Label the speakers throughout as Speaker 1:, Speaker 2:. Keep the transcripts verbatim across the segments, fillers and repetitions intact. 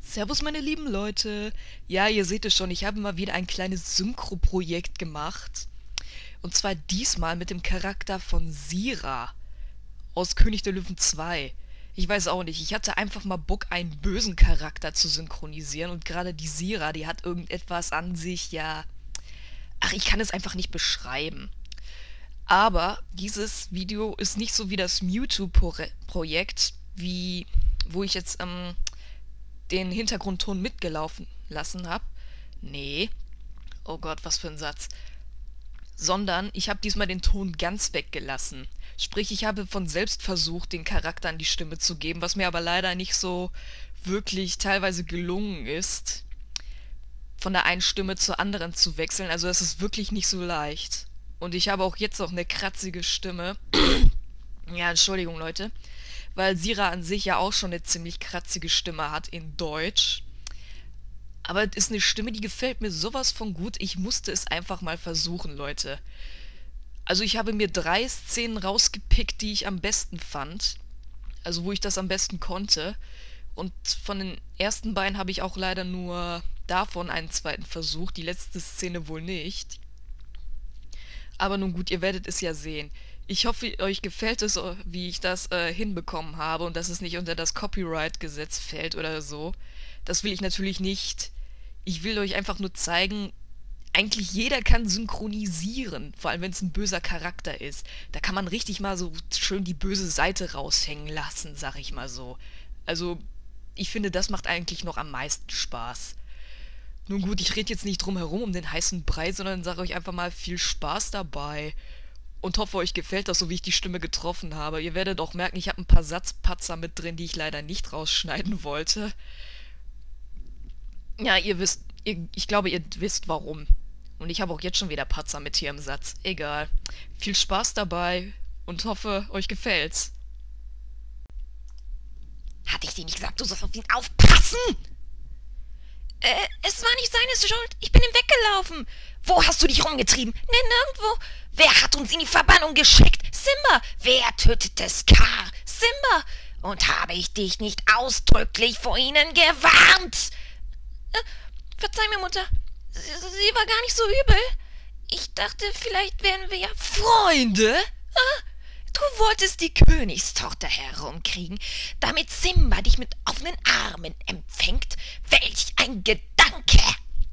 Speaker 1: Servus, meine lieben Leute. Ja, ihr seht es schon, ich habe mal wieder ein kleines Synchro-Projekt gemacht. Und zwar diesmal mit dem Charakter von Sira aus König der Löwen zwei. Ich weiß auch nicht, ich hatte einfach mal Bock, einen bösen Charakter zu synchronisieren. Und gerade die Sira, die hat irgendetwas an sich, ja. Ach, ich kann es einfach nicht beschreiben. Aber dieses Video ist nicht so wie das Mewtwo-Projekt, wie wo ich jetzt ähm, den Hintergrundton mitgelaufen lassen habe. Nee. Oh Gott, was für ein Satz. Sondern ich habe diesmal den Ton ganz weggelassen. Sprich, ich habe von selbst versucht, den Charakteren die Stimme zu geben, was mir aber leider nicht so wirklich teilweise gelungen ist, von der einen Stimme zur anderen zu wechseln. Also es ist wirklich nicht so leicht. Und ich habe auch jetzt noch eine kratzige Stimme. Ja, Entschuldigung, Leute. Weil Sira an sich ja auch schon eine ziemlich kratzige Stimme hat in Deutsch. Aber es ist eine Stimme, die gefällt mir sowas von gut. Ich musste es einfach mal versuchen, Leute. Also ich habe mir drei Szenen rausgepickt, die ich am besten fand. Also wo ich das am besten konnte. Und von den ersten beiden habe ich auch leider nur davon einen zweiten Versuch. Die letzte Szene wohl nicht. Aber nun gut, ihr werdet es ja sehen. Ich hoffe, euch gefällt es, wie ich das äh, hinbekommen habe und dass es nicht unter das Copyright-Gesetz fällt oder so. Das will ich natürlich nicht. Ich will euch einfach nur zeigen, eigentlich jeder kann synchronisieren, vor allem wenn es ein böser Charakter ist. Da kann man richtig mal so schön die böse Seite raushängen lassen, sag ich mal so. Also, ich finde, das macht eigentlich noch am meisten Spaß. Nun gut, ich rede jetzt nicht drum herum um den heißen Brei, sondern sage euch einfach mal viel Spaß dabei. Und hoffe, euch gefällt das, so wie ich die Stimme getroffen habe. Ihr werdet auch merken, ich habe ein paar Satzpatzer mit drin, die ich leider nicht rausschneiden wollte. Ja, ihr wisst, ihr, ich glaube, ihr wisst warum. Und ich habe auch jetzt schon wieder Patzer mit hier im Satz. Egal. Viel Spaß dabei und hoffe, euch gefällt's.
Speaker 2: Hatte ich dir nicht gesagt, du sollst auf ihn aufpassen? Äh, es war nicht seine Schuld. Ich bin ihm weggelaufen. Wo hast du dich rumgetrieben? Ne, nirgendwo. Wer hat uns in die Verbannung geschickt? Simba. Wer tötete Scar? Simba. Und habe ich dich nicht ausdrücklich vor ihnen gewarnt? Äh, verzeih mir, Mutter. Sie, sie war gar nicht so übel. Ich dachte, vielleicht wären wir ja Freunde. Ah, du wolltest die Königstochter herumkriegen, damit Simba dich mit offenen Armen empfängt. Welch ein Gedanke!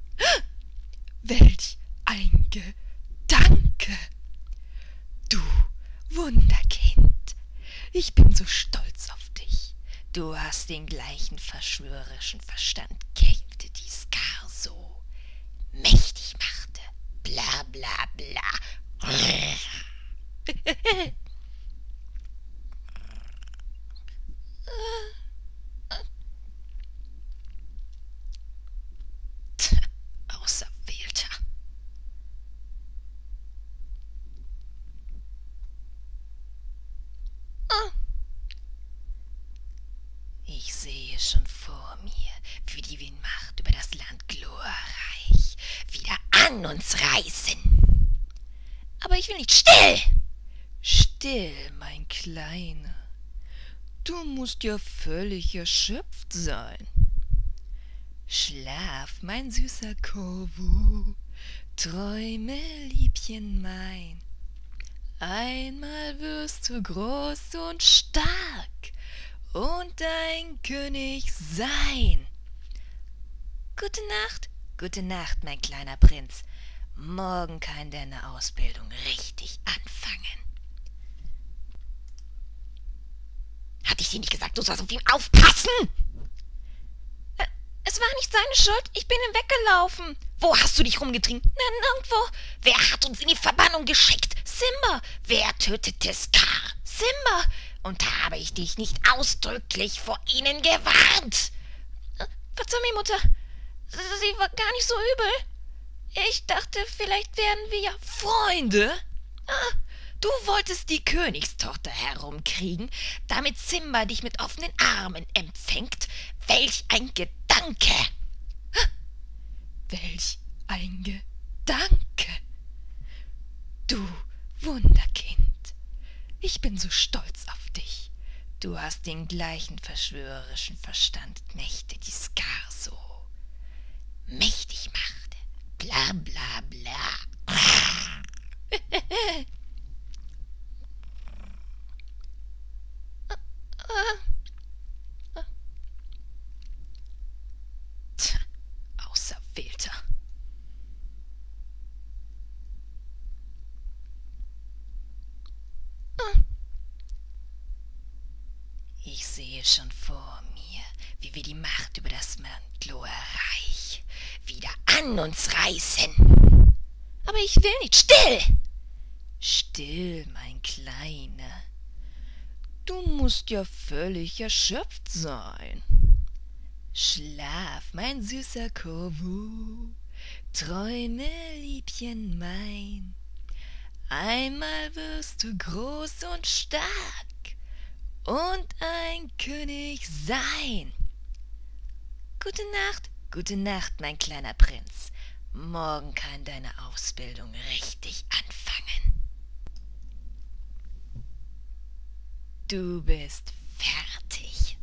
Speaker 1: Welch ein Gedanke! Du Wunderkind, ich bin so stolz auf dich.
Speaker 2: Du hast den gleichen verschwörerischen Verstand gehabt, die Scar so mächtig machte. Bla bla bla. Auserwählter. Oh. Ich sehe schon vor mir, wie die Windmacht über das Land glorreich wieder an uns reißen. Aber ich will nicht still.
Speaker 1: Still, mein Kleiner. Du musst ja völlig erschöpft sein. Schlaf, mein süßer Korvu, träume, Liebchen mein. Einmal wirst du groß und stark und ein König sein.
Speaker 2: Gute Nacht, gute Nacht, mein kleiner Prinz. Morgen kann deine Ausbildung richtig anfangen. Hatte ich dir nicht gesagt, du sollst auf ihn aufpassen? Äh, es war nicht seine Schuld, ich bin ihm weggelaufen. Wo hast du dich rumgetrieben? Na, nirgendwo. Wer hat uns in die Verbannung geschickt? Simba. Wer tötete Scar? Simba. Und habe ich dich nicht ausdrücklich vor ihnen gewarnt? Äh, verzeih mir, Mutter. Sie war gar nicht so übel. Ich dachte, vielleicht werden wir ja Freunde. Ah, du wolltest die Königstochter herumkriegen, damit Simba dich mit offenen Armen empfängt. Welch ein Gedanke!
Speaker 1: Welch ein Gedanke! Du Wunderkind, ich bin so stolz auf dich.
Speaker 2: Du hast den gleichen verschwörerischen Verstand, Mächte, die Scar fehlte. Ich sehe schon vor mir, wie wir die Macht über das Mantloer Reich wieder an uns reißen. Aber ich will nicht. Still!
Speaker 1: Still, mein Kleiner. Du musst ja völlig erschöpft sein. Schlaf, mein süßer Corvu, träume, Liebchen mein. Einmal wirst du groß und stark und ein König sein. Gute Nacht, gute Nacht, mein kleiner Prinz. Morgen kann deine Ausbildung richtig anfangen. Du bist fertig.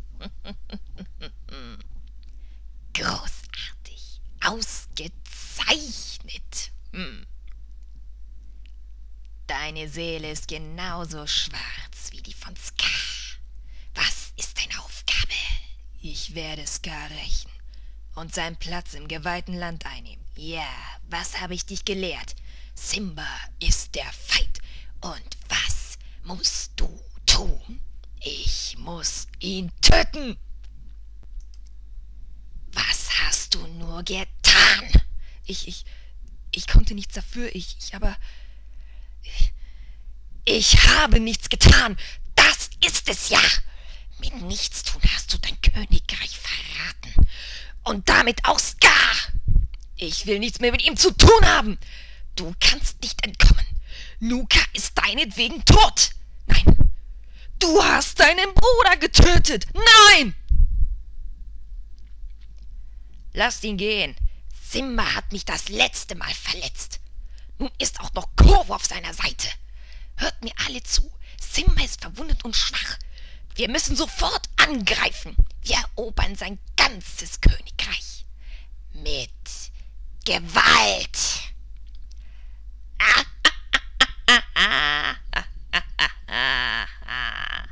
Speaker 2: Großartig, ausgezeichnet. Hm.
Speaker 1: Deine Seele ist genauso schwarz wie die von Scar.
Speaker 2: Was ist deine Aufgabe?
Speaker 1: Ich werde Scar rächen und seinen Platz im geweihten Land einnehmen. Ja, was habe ich dich gelehrt?
Speaker 2: Simba ist der Feind. Und was musst du tun?
Speaker 1: Ich muss ihn töten.
Speaker 2: Was hast du nur getan?
Speaker 1: Ich, ich, ich konnte nichts dafür. Ich, ich aber...
Speaker 2: Ich, ich habe nichts getan. Das ist es ja. Mit Nichtstun hast du dein Königreich verraten. Und damit auch Scar.
Speaker 1: Ich will nichts mehr mit ihm zu tun haben.
Speaker 2: Du kannst nicht entkommen. Nuka ist deinetwegen tot. Nein,
Speaker 1: du hast deinen Bruder getötet. Nein!
Speaker 2: Lasst ihn gehen. Simba hat mich das letzte Mal verletzt. Nun ist auch noch Corvu auf seiner Seite. Hört mir alle zu. Simba ist verwundet und schwach. Wir müssen sofort angreifen. Wir erobern sein ganzes Königreich. Mit Gewalt. Ah, ah, ah, ah, ah, ah, ah, ah.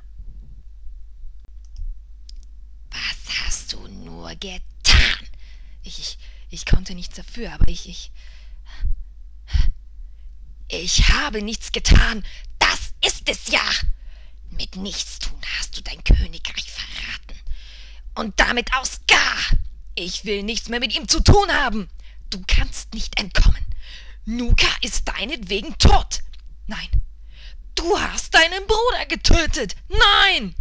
Speaker 2: Was hast du nur getan?
Speaker 1: Ich, ich, ich konnte nichts dafür, aber ich, ich...
Speaker 2: Ich habe nichts getan. Das ist es ja. Mit Nichtstun hast du dein Königreich verraten. Und damit auch Scar.
Speaker 1: Ich will nichts mehr mit ihm zu tun haben.
Speaker 2: Du kannst nicht entkommen. Nuka ist deinetwegen tot.
Speaker 1: Nein, du hast deinen Bruder getötet. Nein!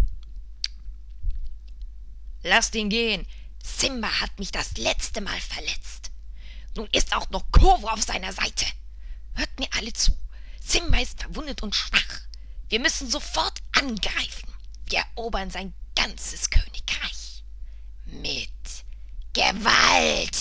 Speaker 2: Lasst ihn gehen. Simba hat mich das letzte Mal verletzt. Nun ist auch noch Corvu auf seiner Seite. Hört mir alle zu. Simba ist verwundet und schwach. Wir müssen sofort angreifen. Wir erobern sein ganzes Königreich. Mit Gewalt.